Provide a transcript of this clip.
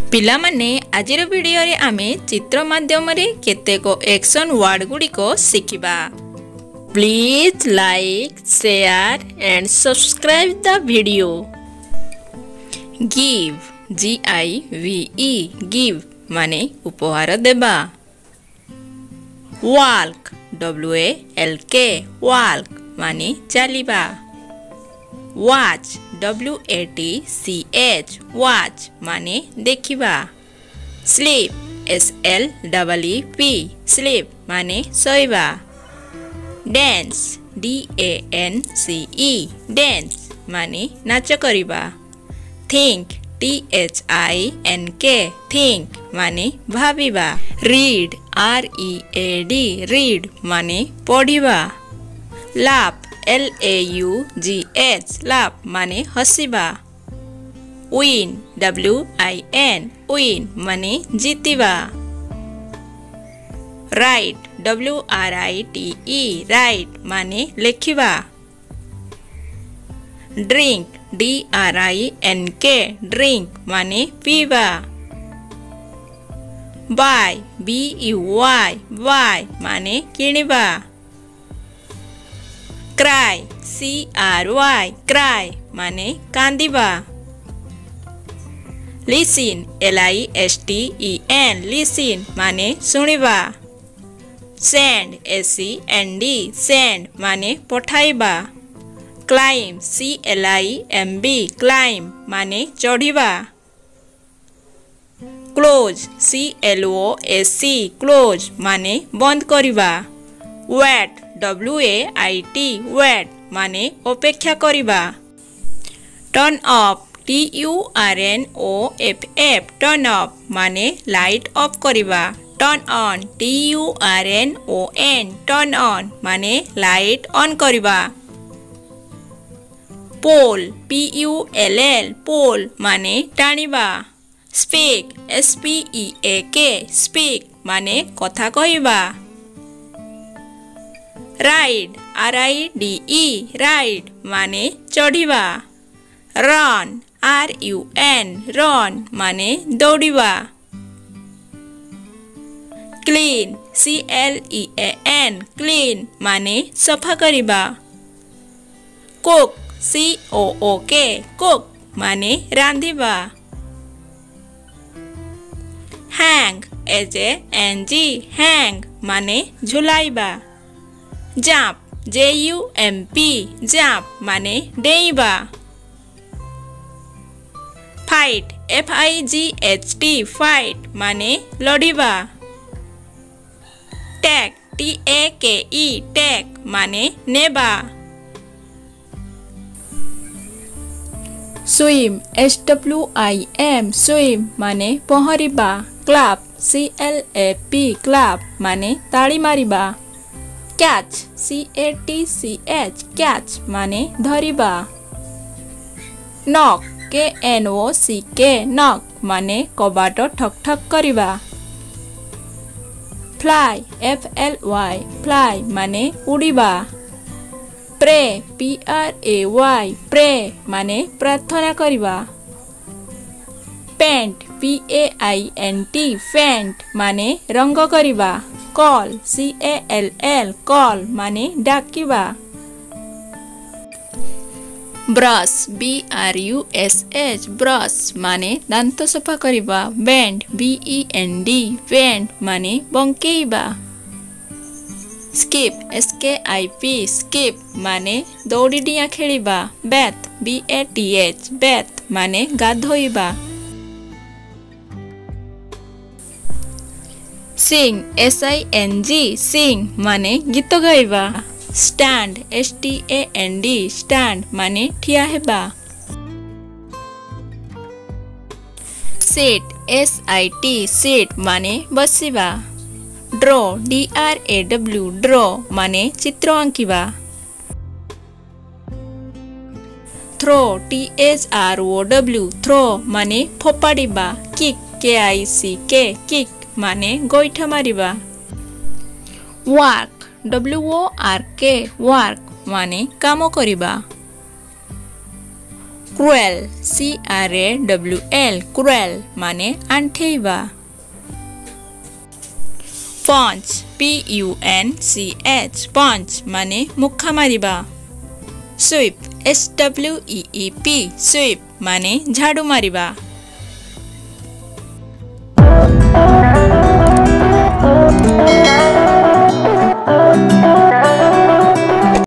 पिला माने आजिर वीडियो रे आमे चित्र माध्यम रे केतेको एक्शन वर्ड गुडी को शिखिबा। Please like share and subscribe the video. Give GIVE give माने उपहार देबा। वाल्क WALK वाल्क माने चलिबा। वाच WATCH वाच माने देखिबा। स्लीप SLEEP स्लीप माने सोइबा। डांस DANCE डांस माने नाच करिबा। थिंक THINK थिंक माने भाबिबा। रीड READ रीड माने पढ़िबा। लाफ LAUGH लाफ माने हसिबा। विन WIN विन माने जीतिबा। राइट WRITE राइट माने लेखिबा। ड्रिंक DRINK ड्रिंक माने पीबा। बाय BUY बाय माने किनिबा। क्राई CRY क्राई माने कांदिबा। लिसन LISTEN लिसन माने सुनिबा। सेंड SEND सेंड माने पठाइबा। क्लाइम CLIMB क्लाइम माने चढ़िबा। क्लोज CLOSE क्लोज माने बंद करिबा। वेट WAIT वेट माने अपेक्षा करिबा। Turn off TURNOFF turn off माने लाइट ऑफ करिबा। Turn on TURNON turn on माने लाइट ऑन करिबा। पोल PULL पोल माने टाणिबा। स्पीक SPEAK स्पीक माने कथा कहिबा। राइड RIDE राइड माने चढ़िबा। रन RUN रन माने दौड़िबा। क्लीन CLEAN क्लीन माने सफा करिबा। कुक COOK कुक माने रांधिबा। हैंग HANG हैंग माने झुलाइबा। जांप JUMP जांप माने डेइबा। फाइट FIGHT फाइट माने लड़िबा। टैक TAKE टैक माने नेबा। स्विम SWIM स्विम माने पहरिबा। क्लैप CLAP क्लैप माने ताली मारिबा। कैच CATCH कैच माने धरिबा। नॉक KNOCK नॉक माने कबाट ठक ठक करिबा। फ्लाई FLY फ्लाई माने उड़िबा। प्रे PRAY प्रे माने प्रार्थना करिबा। पेंट PAINT पेंट माने रंग करिबा। कॉल CALL कॉल माने डाकिबा। ब्रश BRUSH ब्रश माने दांत सफा करिबा। बेंड BEND बेंड माने बंकेइबा। स्किप SKIP स्किप माने दौड़ी डिया खेलिबा। बैथ BATH बैथ माने गाधोइबा। सिंग SING सिंग माने गीत गाइबा। स्टैंड STAND स्टैंड माने ठिया हेबा। सिट SIT सिट माने बसिबा। ड्रॉ DRAW ड्रॉ माने चित्र आंकिबा। थ्रो THROW थ्रो माने फोपाडिबा। किक KICK किक माने गोइठा मारिबा। वर्क WORK वर्क माने काम करिबा। क्रुएल CRAWL क्रुएल माने आंठेइबा। पंच PUNCH पंच माने मुक्का मारिबा। स्वीप SWEEP स्वीप माने झाड़ू मारिबा।